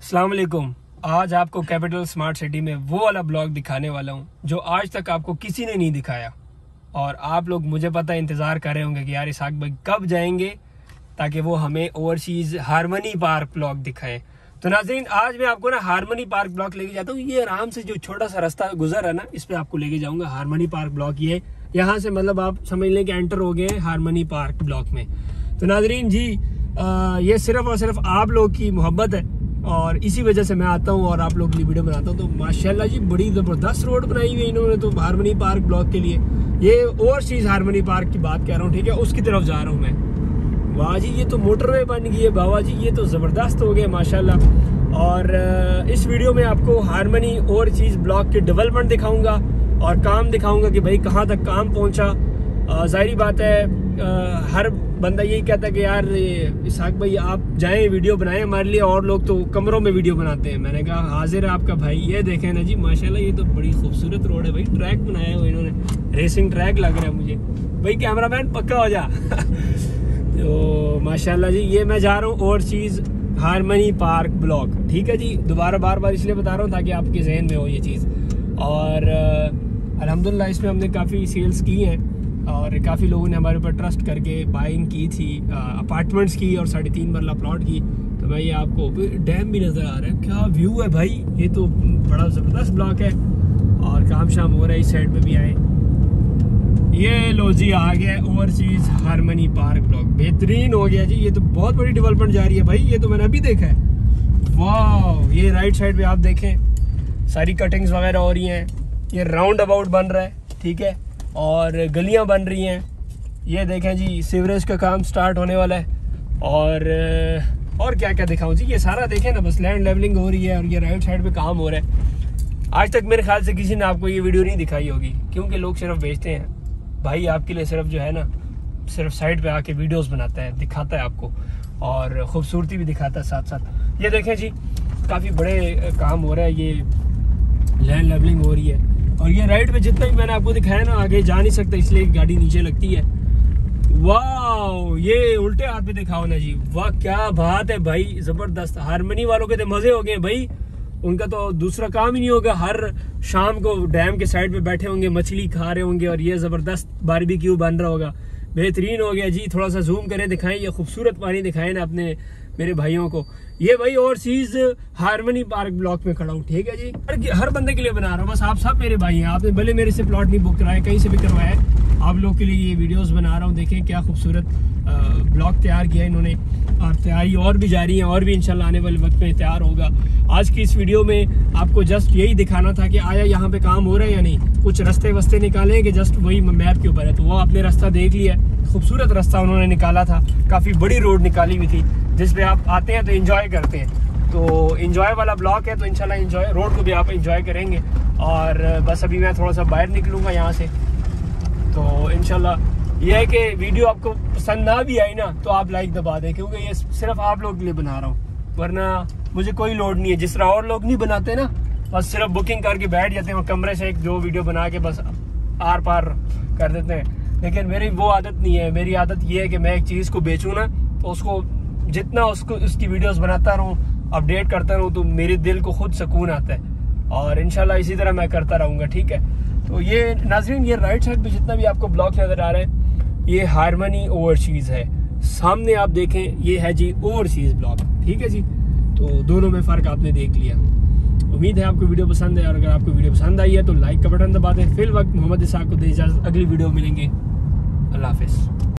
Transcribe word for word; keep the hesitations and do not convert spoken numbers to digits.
अस्सलाम वालेकुम। आज आपको कैपिटल स्मार्ट सिटी में वो वाला ब्लॉग दिखाने वाला हूँ जो आज तक आपको किसी ने नहीं दिखाया। और आप लोग मुझे पता है इंतज़ार कर रहे होंगे कि यार इसहाक भाई कब जाएंगे ताकि वो हमें ओवरसीज हारमनी पार्क ब्लॉक दिखाएं। तो नाज़रीन, आज मैं आपको ना हारमनी पार्क ब्लॉक लेके जाता हूँ। ये आराम से जो छोटा सा रास्ता गुजर है ना, इस पे आपको लेके जाऊंगा। हारमनी पार्क ब्लॉक ये यहाँ से मतलब आप समझ लें कि एंटर हो गए हारमनी पार्क ब्लॉक में। तो नाज़रीन जी, आ, ये सिर्फ और सिर्फ आप लोग की मोहब्बत है और इसी वजह से मैं आता हूँ और आप लोग के लिए वीडियो बनाता हूँ। तो माशाल्लाह जी, बड़ी ज़बरदस्त रोड बनाई हुई है इन्होंने तो हारमनी पार्क ब्लॉक के लिए। ये ओवरसीज हारमनी पार्क की बात कर रहा हूँ, ठीक है, उसकी तरफ जा रहा हूँ मैं। वाह जी, ये तो मोटरवे बन गई है बाबा जी, ये तो ज़बरदस्त हो गया माशाल्लाह। और इस वीडियो में आपको हारमनी ओवरसीज ब्लॉक के डेवलपमेंट दिखाऊंगा और काम दिखाऊंगा कि भाई कहाँ तक काम पहुँचा। जाहिर बात है, आ, हर बंदा यही कहता है कि यार इसहाक भाई आप जाएं वीडियो बनाएं हमारे लिए, और लोग तो कमरों में वीडियो बनाते हैं। मैंने कहा हाजिर है आपका भाई। ये देखें ना जी, माशाल्लाह ये तो बड़ी खूबसूरत रोड है भाई। ट्रैक बनाया हुआ इन्होंने, रेसिंग ट्रैक लग रहा है मुझे भाई। कैमरामैन पक्का हो जा। तो माशाल्लाह जी, ये मैं जा रहा हूँ ओवरसीज हारमनी पार्क ब्लॉक, ठीक है जी। दोबारा बार बार इसलिए बता रहा हूँ ताकि आपके जहन में हो ये चीज़। और अल्हम्दुलिल्लाह इसमें हमने काफ़ी सेल्स की हैं और काफ़ी लोगों ने हमारे ऊपर ट्रस्ट करके बाइंग की थी, अपार्टमेंट्स की और साढ़े तीन मरला प्लॉट की। तो मैं ये आपको डैम भी नज़र आ रहा है, क्या व्यू है भाई। ये तो बड़ा ज़बरदस्त ब्लॉक है और काम शाम हो रहा है। इस साइड पे भी आए। ये लो जी, आ गया ओवरसीज हारमनी पार्क ब्लॉक। बेहतरीन हो गया जी, ये तो बहुत बड़ी डेवलपमेंट जा रही है भाई। ये तो मैंने अभी देखा है। वाह, ये राइट साइड पे आप देखें सारी कटिंग्स वगैरह हो रही हैं। ये राउंड अबाउट बन रहा है, ठीक है, और गलियां बन रही हैं। ये देखें जी, सीवरेज का काम स्टार्ट होने वाला है। और और क्या क्या दिखाऊं जी, ये सारा देखें ना, बस लैंड लेवलिंग हो रही है और ये राइट साइड पे काम हो रहा है। आज तक मेरे ख्याल से किसी ने आपको ये वीडियो नहीं दिखाई होगी, क्योंकि लोग सिर्फ बेचते हैं भाई आपके लिए, सिर्फ जो है ना सिर्फ साइड पे आके वीडियोस बनाता है, दिखाता है आपको और खूबसूरती भी दिखाता है साथ साथ। ये देखें जी, काफ़ी बड़े काम हो रहा है, ये लैंड लेवलिंग हो रही है। और ये राइट पे जितना भी मैंने आपको दिखाया ना, आगे जा नहीं सकता इसलिए गाड़ी नीचे लगती है। वाह, ये उल्टे हाथ पे दिखाओ ना जी, वाह क्या बात है भाई, जबरदस्त। हारमनी वालों के तो मजे हो गए भाई, उनका तो दूसरा काम ही नहीं होगा। हर शाम को डैम के साइड पे बैठे होंगे, मछली खा रहे होंगे और ये जबरदस्त बारबेक्यू बन रहा होगा। बेहतरीन हो गया जी। थोड़ा सा जूम करें, दिखाएं, ये खूबसूरत पानी दिखाएं ना अपने मेरे भाइयों को। ये भाई ओवरसीज हारमनी पार्क ब्लॉक में खड़ा हूँ, ठीक है जी। हर, हर बंदे के लिए बना रहा हूँ, बस आप सब मेरे भाई हैं। आपने भले मेरे से प्लॉट नहीं बुक कराया, कहीं से भी करवाया है, आप लोग के लिए ये वीडियोस बना रहा हूँ। देखें क्या खूबसूरत ब्लॉक तैयार किया इन्होंने और तैयारी और भी जारी है और भी इंशाल्लाह आने वाले वक्त में तैयार होगा। आज की इस वीडियो में आपको जस्ट यही दिखाना था कि आया यहाँ पे काम हो रहा है या नहीं। कुछ रास्ते वस्ते निकाले कि जस्ट वही मैप के ऊपर है, तो वो आपने रास्ता देख लिया। खूबसूरत रास्ता उन्होंने निकाला था, काफ़ी बड़ी रोड निकाली हुई थी जिसपे आप आते हैं तो इंजॉय करते हैं। तो इंजॉय वाला ब्लॉक है, तो इंशाल्लाह इंजॉय रोड को भी आप इंजॉय करेंगे। और बस अभी मैं थोड़ा सा बाहर निकलूँगा यहाँ से, तो इंशाल्लाह ये है कि वीडियो आपको पसंद ना भी आई ना तो आप लाइक दबा दें, क्योंकि ये सिर्फ आप लोग के लिए बना रहा हूँ, वरना मुझे कोई लोड नहीं है। जिस तरह और लोग नहीं बनाते ना, बस सिर्फ बुकिंग करके बैठ जाते हैं कमरे से, एक दो वीडियो बना के बस आर पार कर देते हैं। लेकिन मेरी वो आदत नहीं है। मेरी आदत ये है कि मैं एक चीज़ को बेचूँ ना, तो उसको जितना उसको उसकी वीडियोस बनाता रहूँ, अपडेट करता रहूँ, तो मेरे दिल को खुद सुकून आता है। और इंशाल्लाह इसी तरह मैं करता रहूँगा, ठीक है। तो ये नाज़रीन, ये राइट साइड पे जितना भी आपको ब्लॉक नज़र आ रहा है, ये हारमनी ओवरसीज है। सामने आप देखें, ये है जी ओवरसीज ब्लॉक, ठीक है जी। तो दोनों में फ़र्क आपने देख लिया। उम्मीद है आपको वीडियो पसंद है, और अगर आपको वीडियो पसंद आई है तो लाइक का बटन दबा दें। फिल वक्त मोहम्मद इसहाक को दे इजाज़त, अगली वीडियो मिलेंगे। अल्लाह हाफिज़।